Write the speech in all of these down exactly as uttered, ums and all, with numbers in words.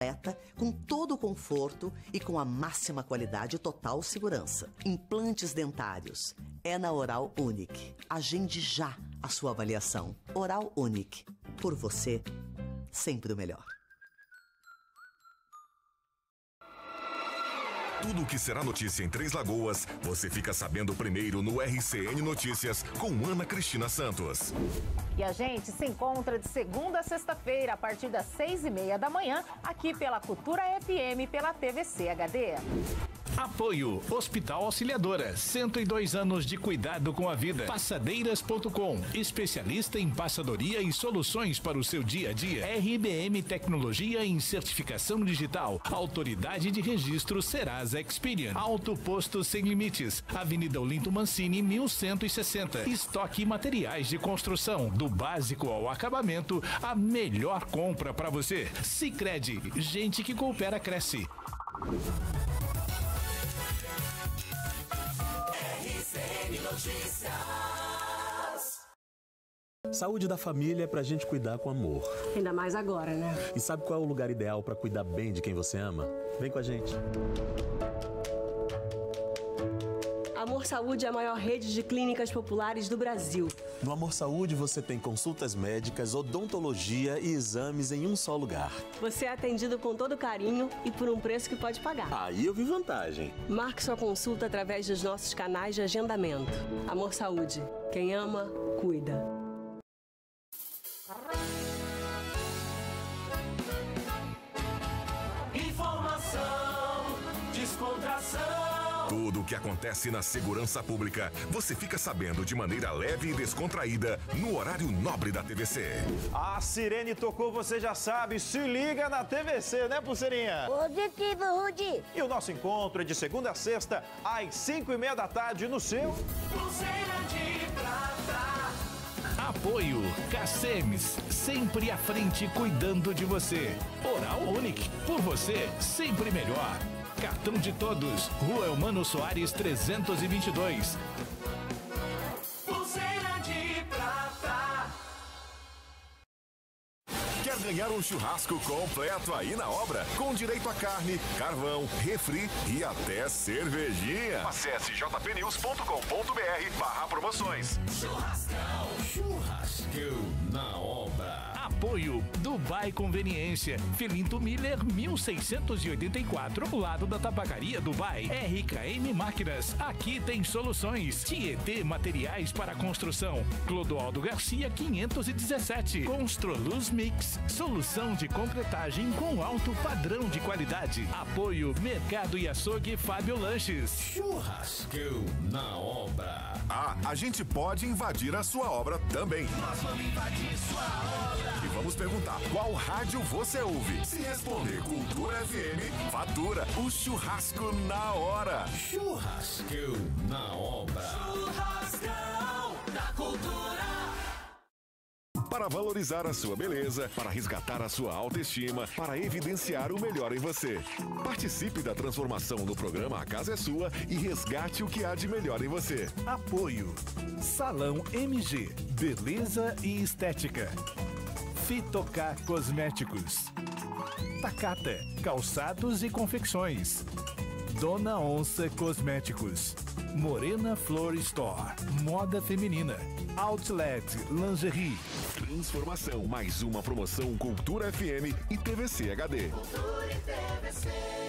com todo o conforto e com a máxima qualidade e total segurança. Implantes dentários. É na Oral Unique. Agende já a sua avaliação. Oral Unique. Por você, sempre o melhor. Tudo o que será notícia em Três Lagoas, você fica sabendo primeiro no R C N Notícias com Ana Cristina Santos. E a gente se encontra de segunda a sexta-feira, a partir das seis e meia da manhã, aqui pela Cultura F M e pela T V C H D. Apoio Hospital Auxiliadora, cento e dois anos de cuidado com a vida. Passadeiras ponto com, especialista em passadoria e soluções para o seu dia a dia. R B M Tecnologia em Certificação Digital, Autoridade de Registro Serasa Experian. Auto Posto Sem Limites, Avenida Olinto Mancini, mil cento e sessenta. Estoque Materiais de Construção, do básico ao acabamento, a melhor compra para você. Sicredi, gente que coopera cresce. Notícias. Saúde da família é pra gente cuidar com amor. Ainda mais agora, né? E sabe qual é o lugar ideal pra cuidar bem de quem você ama? Vem com a gente. Amor Saúde é a maior rede de clínicas populares do Brasil. No Amor Saúde você tem consultas médicas, odontologia e exames em um só lugar. Você é atendido com todo carinho e por um preço que pode pagar. Aí eu vi vantagem. Marque sua consulta através dos nossos canais de agendamento. Amor Saúde. Quem ama, cuida. Informação, descontração. Tudo o que acontece na segurança pública, você fica sabendo de maneira leve e descontraída no horário nobre da T V C. A sirene tocou, você já sabe, se liga na T V C, né, Pulseirinha? Positivo, Rudi. E o nosso encontro é de segunda a sexta, às cinco e meia da tarde, no seu... Pulseira de prata. Apoio Cacemes, sempre à frente cuidando de você. Oral Unique, por você, sempre melhor. Cartão de Todos, Rua Elmano Soares trezentos e vinte e dois. Pulseira de prata. Quer ganhar um churrasco completo aí na obra? Com direito a carne, carvão, refri e até cervejinha. Acesse j p news ponto com ponto b r barra promoções. Churrascão. Churrascão na obra. Apoio Dubai Conveniência, Filinto Miller mil seiscentos e oitenta e quatro, lado da Tabacaria Dubai. R K M Máquinas, aqui tem soluções. Tietê Materiais para Construção, Clodoaldo Garcia quinhentos e dezessete. Construluz Mix, solução de concretagem com alto padrão de qualidade. Apoio Mercado e Açougue Fábio Lanches. Churrascão na obra. Ah, a gente pode invadir a sua obra também. Nós vamos invadir sua obra. E vamos perguntar qual rádio você ouve. Se responder Cultura F M, fatura o churrasco na hora. Churrascão na obra. Churrascão da Cultura. Para valorizar a sua beleza, para resgatar a sua autoestima, para evidenciar o melhor em você. Participe da transformação no programa A Casa é Sua e resgate o que há de melhor em você. Apoio Salão M G, beleza e estética. Fitocar Cosméticos. Takata, calçados e confecções. Dona Onça Cosméticos. Morena Flor Store, moda feminina. Outlet Lingerie. Transformação, mais uma promoção Cultura F M e T V C H D. Cultura e T V C.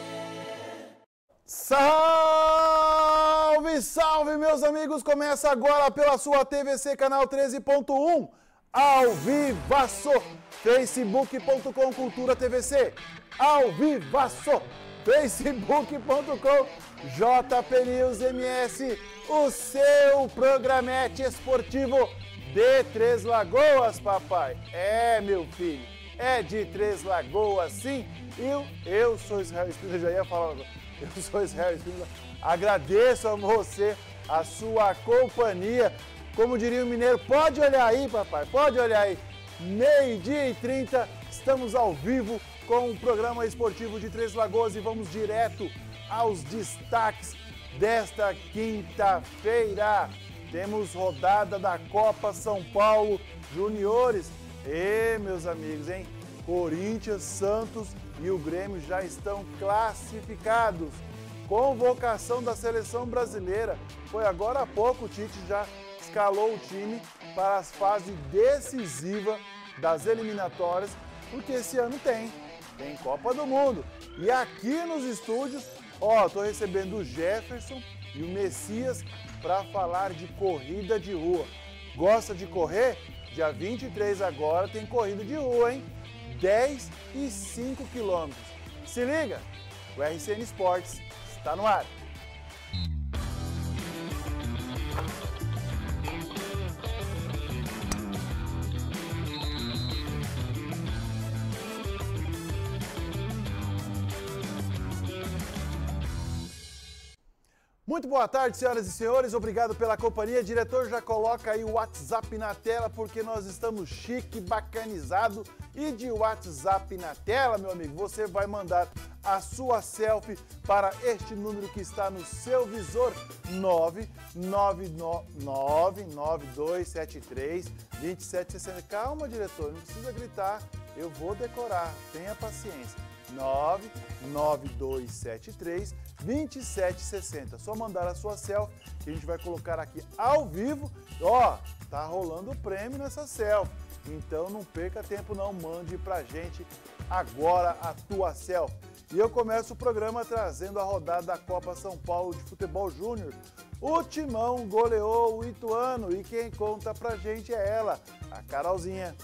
Salve, salve, meus amigos! Começa agora pela sua T V C Canal treze ponto um, ao vivaço, facebook ponto com Cultura T V C, ao vivaço, facebook ponto com J P News M S, o seu programete esportivo de Três Lagoas, papai. É, meu filho, é de Três Lagoas, sim. Eu, eu sou Israel Espírito, eu já ia falar, eu sou Israel Espírito. Agradeço a você, a sua companhia. Como diria o mineiro, pode olhar aí, papai, pode olhar aí. Meio-dia e trinta, estamos ao vivo com o programa esportivo de Três Lagoas e vamos direto aos destaques desta quinta-feira. Temos rodada da Copa São Paulo Juniores. E, meus amigos, hein? Corinthians, Santos e o Grêmio já estão classificados. Convocação da seleção brasileira. Foi agora há pouco, o Tite já escalou o time para as fases decisivas das eliminatórias, porque esse ano tem, tem Copa do Mundo. E aqui nos estúdios, ó, tô recebendo o Jefferson e o Messias para falar de corrida de rua. Gosta de correr? Dia vinte e três agora tem corrida de rua, hein? dez e cinco quilômetros. Se liga, o R C N Esportes está no ar. Muito boa tarde, senhoras e senhores. Obrigado pela companhia. Diretor, já coloca aí o WhatsApp na tela, porque nós estamos chique, bacanizado. E de WhatsApp na tela, meu amigo, você vai mandar a sua selfie para este número que está no seu visor, nove nove nove nove dois sete três dois sete seis zero. Calma, diretor, não precisa gritar. Eu vou decorar, tenha paciência. nove nove dois sete três dois sete seis zero. Só mandar a sua selfie que a gente vai colocar aqui ao vivo. Ó, tá rolando o prêmio nessa selfie. Então não perca tempo não, mande pra gente agora a tua selfie. E eu começo o programa trazendo a rodada da Copa São Paulo de Futebol Júnior. O Timão goleou o Ituano e quem conta pra gente é ela, a Carolzinha.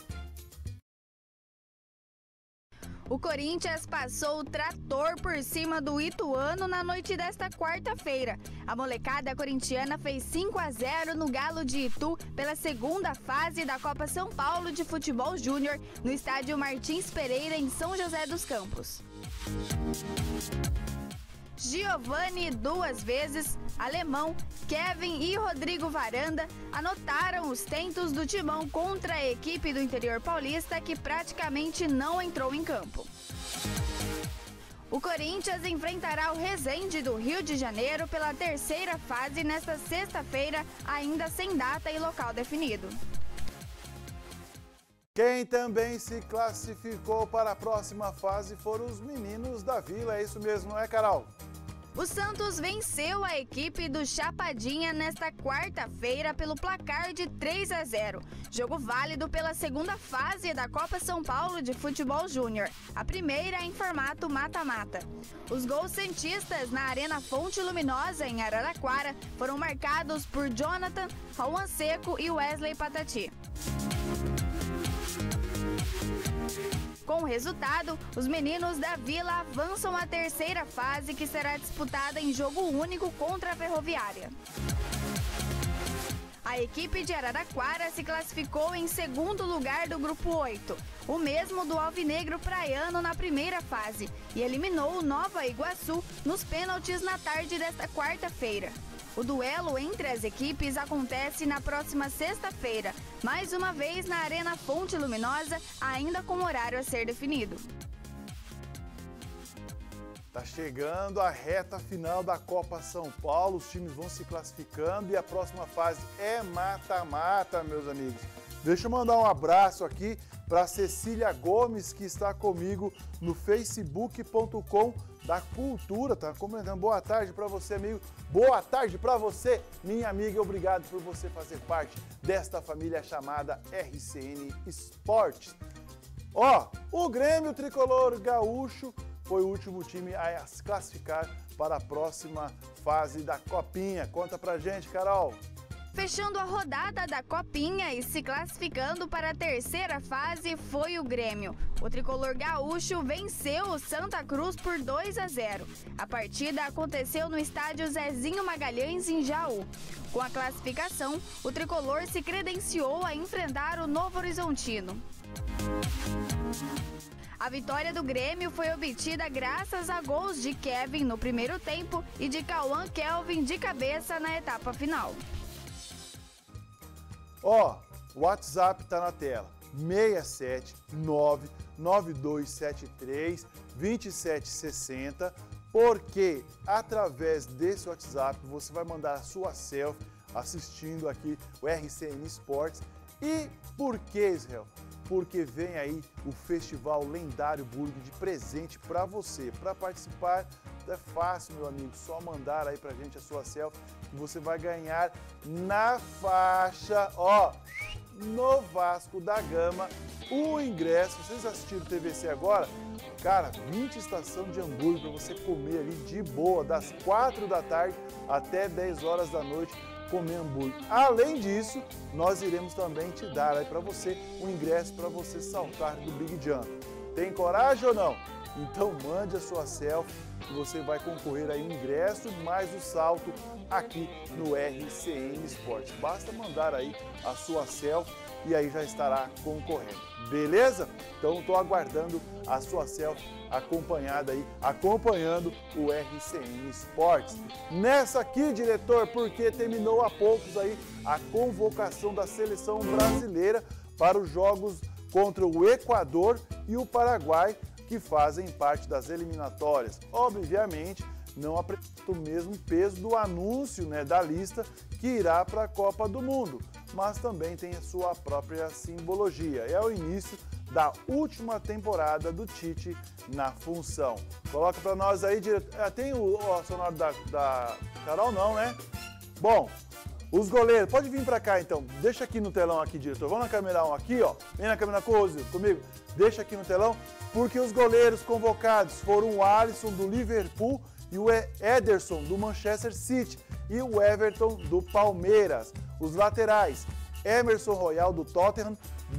O Corinthians passou o trator por cima do Ituano na noite desta quarta-feira. A molecada corintiana fez cinco a zero no Galo de Itu pela segunda fase da Copa São Paulo de Futebol Júnior no estádio Martins Pereira, em São José dos Campos. Giovani duas vezes, Alemão, Kevin e Rodrigo Varanda anotaram os tentos do Timão contra a equipe do interior paulista, que praticamente não entrou em campo. O Corinthians enfrentará o Resende do Rio de Janeiro pela terceira fase nesta sexta-feira, ainda sem data e local definido. Quem também se classificou para a próxima fase foram os meninos da Vila, é isso mesmo, não é, Carol? O Santos venceu a equipe do Chapadinha nesta quarta-feira pelo placar de três a zero. Jogo válido pela segunda fase da Copa São Paulo de Futebol Júnior, a primeira em formato mata-mata. Os gols santistas na Arena Fonte Luminosa, em Araraquara, foram marcados por Jonathan, Rauan Seco e Wesley Patati. Com o resultado, os meninos da Vila avançam à terceira fase, que será disputada em jogo único contra a Ferroviária. A equipe de Araraquara se classificou em segundo lugar do grupo oito, o mesmo do Alvinegro Praiano na primeira fase, e eliminou o Nova Iguaçu nos pênaltis na tarde desta quarta-feira. O duelo entre as equipes acontece na próxima sexta-feira, mais uma vez na Arena Fonte Luminosa, ainda com horário a ser definido. Tá chegando a reta final da Copa São Paulo, os times vão se classificando e a próxima fase é mata-mata, meus amigos. Deixa eu mandar um abraço aqui para Cecília Gomes, que está comigo no facebook ponto com da Cultura, tá comentando. Boa tarde para você, amigo. Boa tarde para você, minha amiga, e obrigado por você fazer parte desta família chamada R C N Esportes. Ó, o Grêmio Tricolor Gaúcho foi o último time a se classificar para a próxima fase da Copinha. Conta pra gente, Carol. Fechando a rodada da Copinha e se classificando para a terceira fase foi o Grêmio. O tricolor gaúcho venceu o Santa Cruz por dois a zero. A partida aconteceu no estádio Zezinho Magalhães, em Jaú. Com a classificação, o tricolor se credenciou a enfrentar o Novo Horizontino. A vitória do Grêmio foi obtida graças a gols de Kevin no primeiro tempo e de Cauã Kelvin de cabeça na etapa final. Ó, o WhatsApp tá na tela, seis sete nove nove dois sete três dois sete seis zero, porque através desse WhatsApp você vai mandar a sua selfie assistindo aqui o R C N Esportes. E por que, Israel? porque vem aí o Festival Lendário Burger de presente para você. Para participar é fácil, meu amigo, só mandar aí pra gente a sua selfie que você vai ganhar na faixa, ó, no Vasco da Gama, o ingresso. Vocês assistiram o T V C agora? Cara, vinte estação de hambúrguer para você comer ali de boa, das quatro da tarde até dez horas da noite, comer hambúrguer. Além disso, nós iremos também te dar aí para você o ingresso para você saltar do Big Jump. Tem coragem ou não? Então mande a sua selfie que você vai concorrer aí o ingresso mais o salto aqui no R C N Esportes. Basta mandar aí a sua selfie e aí já estará concorrendo. Beleza? Então estou aguardando a sua selfie acompanhada aí, acompanhando o R C N Esportes. Nessa aqui, diretor, porque terminou há poucos aí a convocação da seleção brasileira para os jogos contra o Equador e o Paraguai, que fazem parte das eliminatórias. Obviamente, não apresenta o mesmo peso do anúncio, né, da lista que irá para a Copa do Mundo, mas também tem a sua própria simbologia. É o início da última temporada do Tite na função. Coloca para nós aí, diretor. Tem o, o sonoro da, da Carol, não, né? Bom, os goleiros, pode vir para cá então, deixa aqui no telão aqui, diretor. Vamos na câmera um aqui, ó. Vem na câmera comigo, deixa aqui no telão, porque os goleiros convocados foram o Alisson do Liverpool e o Ederson do Manchester City e o Everton do Palmeiras. Os laterais, Emerson Royal do Tottenham,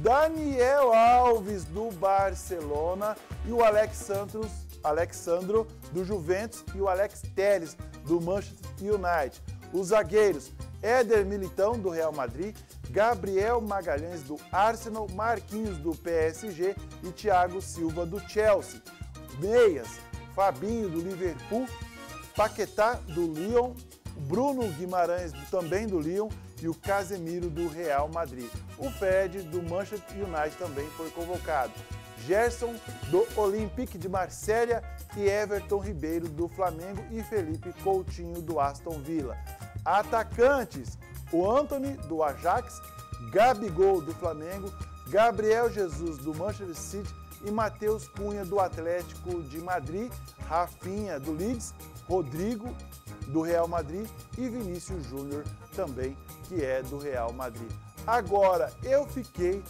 Daniel Alves do Barcelona e o Alexandro, Alexandro do Juventus e o Alex Telles do Manchester United. Os zagueiros, Éder Militão do Real Madrid, Gabriel Magalhães do Arsenal, Marquinhos do P S G e Thiago Silva do Chelsea. Meias, Fabinho do Liverpool, Paquetá do Lyon, Bruno Guimarães também do Lyon e o Casemiro do Real Madrid. O Fred do Manchester United também foi convocado. Gerson do Olympique de Marselha e Everton Ribeiro do Flamengo e Felipe Coutinho do Aston Villa. Atacantes, o Antony do Ajax, Gabigol do Flamengo, Gabriel Jesus do Manchester City e Matheus Cunha do Atlético de Madrid, Rafinha do Leeds, Rodrigo do Real Madrid e Vinícius Júnior também, que é do Real Madrid. Agora, eu fiquei,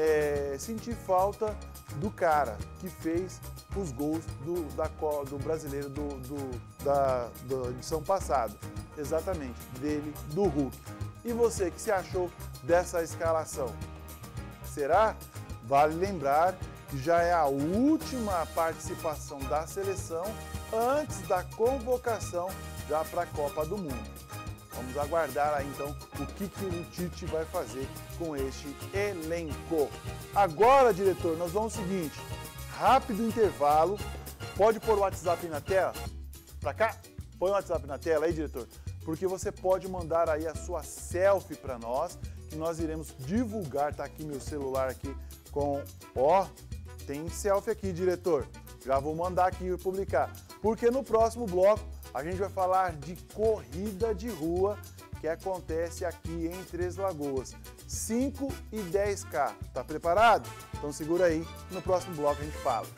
é, senti falta do cara que fez os gols do, da, do brasileiro do, do, da, da edição passada. Exatamente, dele, do Hulk. E você, que se achou dessa escalação? Será? Vale lembrar que já é a última participação da seleção antes da convocação já para a Copa do Mundo. Vamos aguardar aí então o que, que o Tite vai fazer com este elenco. Agora, diretor, nós vamos ao seguinte, rápido intervalo. Pode pôr o WhatsApp aí na tela? Para cá? Põe o WhatsApp na tela aí, diretor, porque você pode mandar aí a sua selfie para nós, que nós iremos divulgar. Tá aqui meu celular aqui com, ó, tem selfie aqui, diretor. Já vou mandar aqui e publicar, porque no próximo bloco a gente vai falar de corrida de rua que acontece aqui em Três Lagoas, cinco e dez K. Tá preparado? Então segura aí, no próximo bloco a gente fala.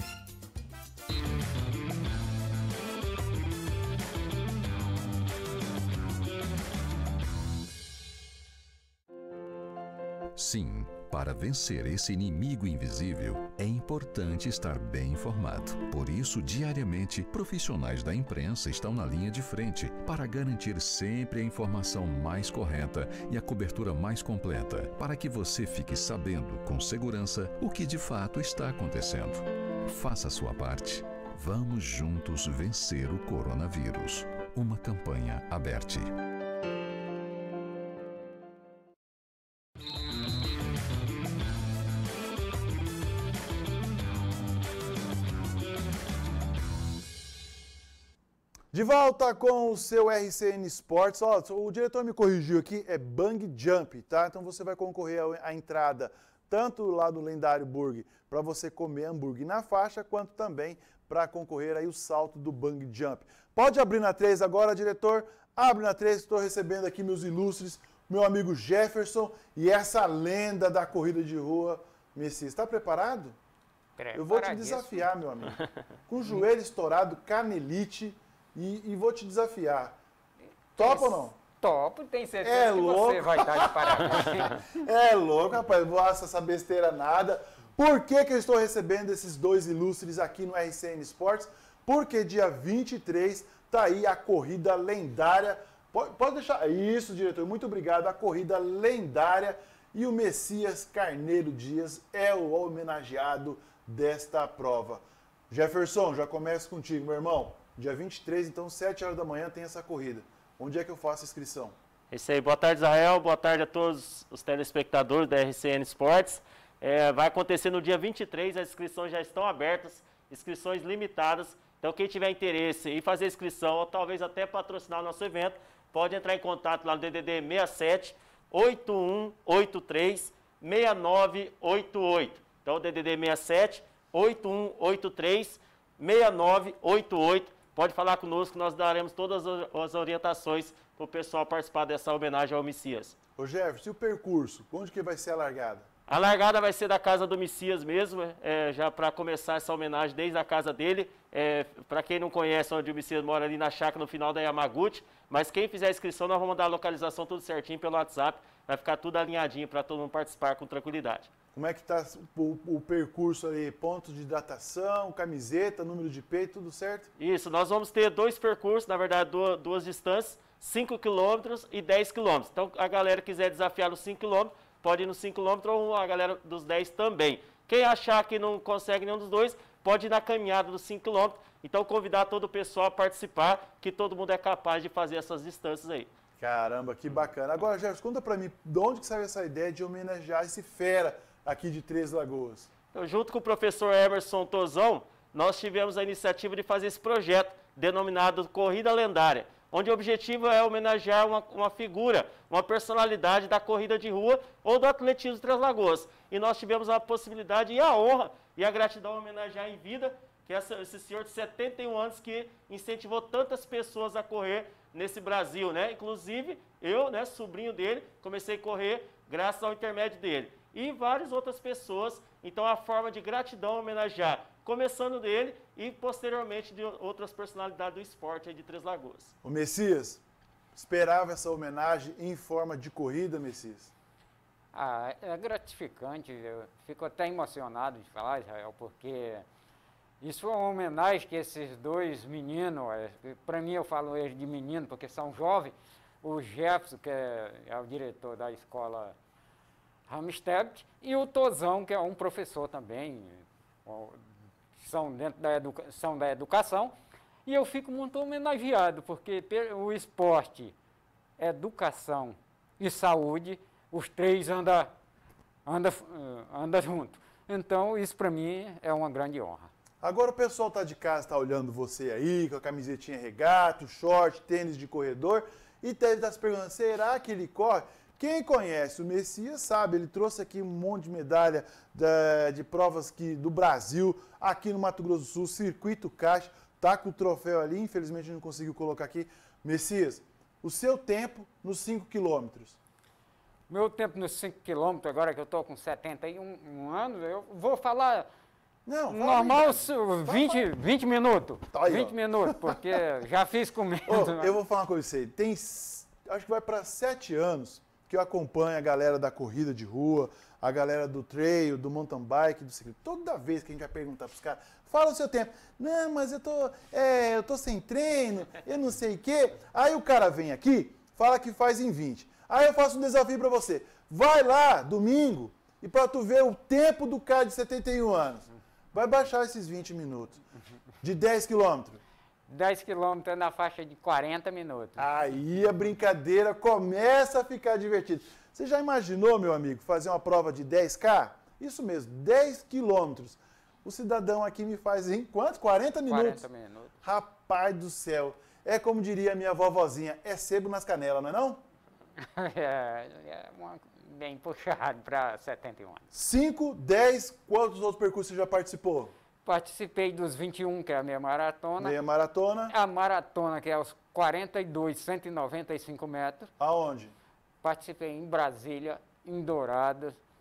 Sim, para vencer esse inimigo invisível, é importante estar bem informado. Por isso, diariamente, profissionais da imprensa estão na linha de frente para garantir sempre a informação mais correta e a cobertura mais completa, para que você fique sabendo com segurança o que de fato está acontecendo. Faça a sua parte. Vamos juntos vencer o coronavírus. Uma campanha aberta. De volta com o seu R C N Esportes. Ó, o diretor me corrigiu aqui, é Bang Jump, tá? Então você vai concorrer à entrada tanto lá do Lendário Burger para você comer hambúrguer na faixa, quanto também para concorrer aí o salto do Bang Jump. Pode abrir na três agora, diretor. Abre na três, estou recebendo aqui meus ilustres, meu amigo Jefferson e essa lenda da corrida de rua, Messias, está preparado? Eu vou te desafiar, meu amigo. Com o joelho estourado, canelite, e, e vou te desafiar. Topa ou não? Topo, tem certeza é que louco. Você vai estar de parabéns. É louco, rapaz. Não vou achar essa besteira nada. Por que, que eu estou recebendo esses dois ilustres aqui no R C N Esportes? Porque dia vinte e três tá aí a corrida lendária. Pode, pode deixar. Isso, diretor. Muito obrigado. A corrida lendária. E o Messias Carneiro Dias é o homenageado desta prova. Jefferson, já começo contigo, meu irmão. Dia vinte e três, então, sete horas da manhã tem essa corrida. Onde é que eu faço a inscrição? É isso aí. Boa tarde, Israel. Boa tarde a todos os telespectadores da R C N Esportes. É, vai acontecer no dia vinte e três, as inscrições já estão abertas, inscrições limitadas. Então, quem tiver interesse em fazer inscrição, ou talvez até patrocinar o nosso evento, pode entrar em contato lá no D D D seis sete, oito um oito três, seis nove oito oito. Então, D D D seis sete, oito um oito três, seis nove oito oito. Pode falar conosco, nós daremos todas as orientações para o pessoal participar dessa homenagem ao Messias. Ô Jefferson, e o percurso? Onde que vai ser a largada? A largada vai ser da casa do Messias mesmo, é, já para começar essa homenagem desde a casa dele. É, para quem não conhece onde o Messias mora, ali na chácara no final da Yamaguchi. Mas quem fizer a inscrição, nós vamos mandar a localização tudo certinho pelo WhatsApp. Vai ficar tudo alinhadinho para todo mundo participar com tranquilidade. Como é que está o, o percurso ali? Pontos de hidratação, camiseta, número de peito, tudo certo? Isso, nós vamos ter dois percursos, na verdade duas, duas distâncias, cinco quilômetros e dez quilômetros. Então a galera que quiser desafiar nos cinco quilômetros, pode ir nos cinco quilômetros ou a galera dos dez também. Quem achar que não consegue nenhum dos dois, pode ir na caminhada dos cinco quilômetros. Então convidar todo o pessoal a participar, que todo mundo é capaz de fazer essas distâncias aí. Caramba, que bacana. Agora, Jefferson, conta pra mim, de onde que saiu essa ideia de homenagear esse fera aqui de Três Lagoas? Então, junto com o professor Emerson Tozão, nós tivemos a iniciativa de fazer esse projeto, denominado Corrida Lendária, onde o objetivo é homenagear uma, uma figura, uma personalidade da corrida de rua ou do atletismo de Três Lagoas. E nós tivemos a possibilidade e a honra e a gratidão de homenagear em vida que essa, esse senhor de setenta e um anos que incentivou tantas pessoas a correr nesse Brasil, né? Inclusive, eu, né, sobrinho dele, comecei a correr graças ao intermédio dele. E várias outras pessoas. Então, a forma de gratidão homenagear, começando dele e posteriormente de outras personalidades do esporte aí de Três Lagoas. O Messias, esperava essa homenagem em forma de corrida, Messias? Ah, é gratificante, eu fico até emocionado de falar, Israel, porque isso é uma homenagem que esses dois meninos, para mim eu falo eles de menino porque são jovens, o Jefferson, que é, é o diretor da escola Ramstedt, e o Tozão, que é um professor também, são dentro da educação, da educação, e eu fico muito homenageado, porque o esporte, educação e saúde, os três andam anda, anda junto. Então, isso para mim é uma grande honra. Agora o pessoal tá de casa, tá olhando você aí, com a camisetinha regata, short, tênis de corredor, e deve estar se perguntando, será que ele corre? Quem conhece o Messias sabe, ele trouxe aqui um monte de medalha de, de provas que, do Brasil, aqui no Mato Grosso do Sul, Circuito Caixa, tá com o troféu ali, infelizmente não conseguiu colocar aqui. Messias, o seu tempo nos cinco quilômetros? Meu tempo nos cinco quilômetros, agora que eu estou com setenta e um anos, eu vou falar não, normal vinte, vinte minutos. Tá aí, vinte minutos, porque já fiz com medo. Oh, né? Eu vou falar uma coisa pra você, tem, acho que vai para sete anos que eu acompanho a galera da corrida de rua, a galera do trail, do mountain bike, do ciclismo. Toda vez que a gente vai perguntar para os caras, fala o seu tempo. Não, mas eu tô, é, eu tô sem treino, eu não sei o quê. Aí o cara vem aqui, fala que faz em vinte. Aí eu faço um desafio para você. Vai lá, domingo, e para tu ver o tempo do cara de setenta e um anos. Vai baixar esses vinte minutos. De dez quilômetros. dez quilômetros é na faixa de quarenta minutos. Aí a brincadeira começa a ficar divertida. Você já imaginou, meu amigo, fazer uma prova de dez K? Isso mesmo, dez quilômetros. O cidadão aqui me faz em quanto? quarenta minutos? quarenta minutos. Rapaz do céu. É como diria a minha vovozinha, é sebo nas canelas, não é não? É, é uma, bem puxado para setenta e um anos. cinco, dez, quantos outros percursos você já participou? Participei dos vinte e um, que é a meia maratona. Meia maratona. A maratona, que é os quarenta e dois, cento e noventa e cinco metros. Aonde? Participei em Brasília, em Dourados,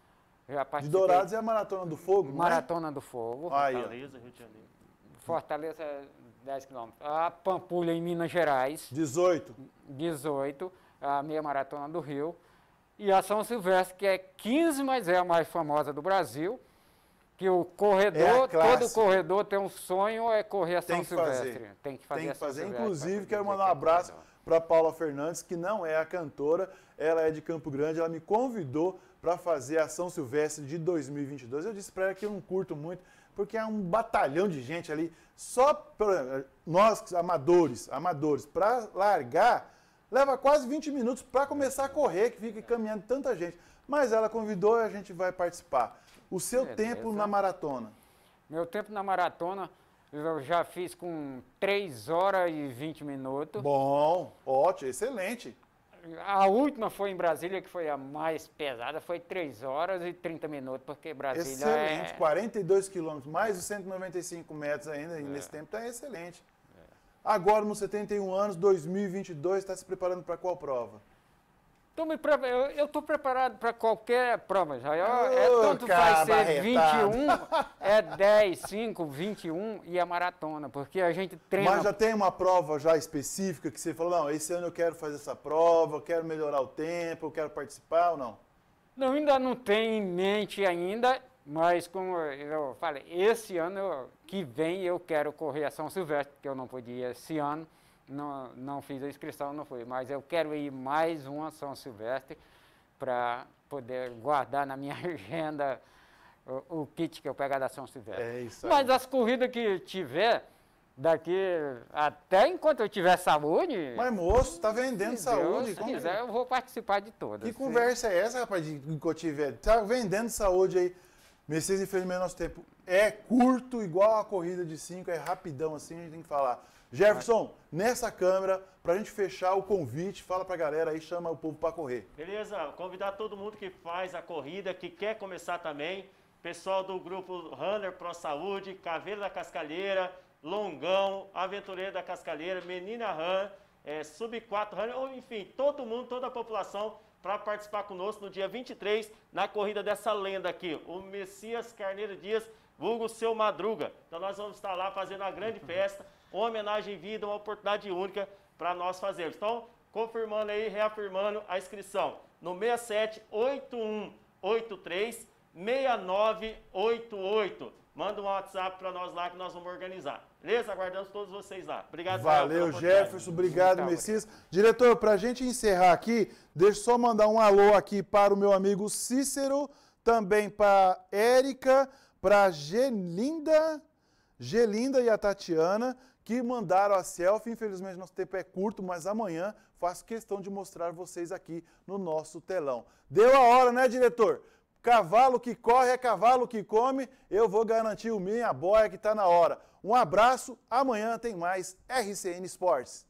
Já De Dourados é a Maratona do Fogo, Maratona do Fogo. Aí, Fortaleza, Rio de Janeiro. Fortaleza, dez quilômetros. A Pampulha, em Minas Gerais. dezoito. dezoito. A meia maratona do Rio. E a São Silvestre, que é quinze, mas é a mais famosa do Brasil. Que o corredor, É todo corredor tem um sonho, é correr a São Tem que Silvestre. fazer. Tem que fazer Tem a que São fazer. Silvestre. Inclusive, quero dizer mandar um que é abraço corredor. para Paula Fernandes, que não é a cantora, ela é de Campo Grande, ela me convidou para fazer a São Silvestre de dois mil e vinte e dois. Eu disse para ela que eu não curto muito, porque é um batalhão de gente ali, só pra, nós, amadores, amadores, para largar, leva quase vinte minutos para começar a correr, que fica caminhando tanta gente. Mas ela convidou e a gente vai participar. O seu Beleza. tempo na maratona? Meu tempo na maratona, eu já fiz com três horas e vinte minutos. Bom, ótimo, excelente. A última foi em Brasília, que foi a mais pesada, foi três horas e trinta minutos, porque Brasília Excelente, é... quarenta e dois quilômetros, mais de cento e noventa e cinco metros ainda, e nesse tempo está excelente. Agora, nos setenta e um anos, dois mil e vinte e dois, está se preparando para qual prova? Tô me pre... Eu estou preparado para qualquer prova, já. É, Ô, tanto cara faz ser barretado. vinte e um, é dez, cinco, vinte e um e a maratona, porque a gente treina... Mas já tem uma prova já específica que você falou, não, esse ano eu quero fazer essa prova, eu quero melhorar o tempo, eu quero participar ou não? Não, ainda não tenho em mente ainda, mas como eu falei, esse ano eu, que vem eu quero correr a São Silvestre, porque eu não podia esse ano, não, não fiz a inscrição, não fui, mas eu quero ir mais uma São Silvestre para poder guardar na minha agenda o, o kit que eu pegar da São Silvestre. É isso aí. Mas as corridas que tiver, daqui até enquanto eu tiver saúde... Mas moço, está vendendo se saúde. Deus como quiser, que... eu vou participar de todas. Que conversa é essa, rapaz, de Cotiver? Está vendendo saúde aí. Messias, infelizmente, nosso tempo é curto, igual a corrida de cinco, é rapidão assim, a gente tem que falar. Jefferson, nessa câmera, para a gente fechar o convite, fala para a galera aí, chama o povo para correr. Beleza, convidar todo mundo que faz a corrida, que quer começar também. Pessoal do grupo Runner Pro Saúde, Caveira da Cascalheira, Longão, Aventureiro da Cascalheira, Menina Run, é, Sub quatro Runner, ou enfim, todo mundo, toda a população para participar conosco no dia vinte e três, na corrida dessa lenda aqui, o Messias Carneiro Dias, vulgo Seu Madruga. Então nós vamos estar lá fazendo uma grande festa, uma homenagem em vida, uma oportunidade única para nós fazermos. Então, confirmando aí, reafirmando a inscrição no seis sete oito um oito três seis nove oito oito. Manda um WhatsApp para nós lá que nós vamos organizar. Beleza? Aguardamos todos vocês lá. Obrigado, Valeu, Jefferson. Obrigado, Messias. Diretor, para a gente encerrar aqui, deixa eu só mandar um alô aqui para o meu amigo Cícero, também para Érica, para Gelinda, Gelinda e a Tatiana, que mandaram a selfie. Infelizmente, nosso tempo é curto, mas amanhã faço questão de mostrar vocês aqui no nosso telão. Deu a hora, né, diretor? Cavalo que corre é cavalo que come. Eu vou garantir o minha boia que está na hora. Um abraço. Amanhã tem mais R C N Esportes.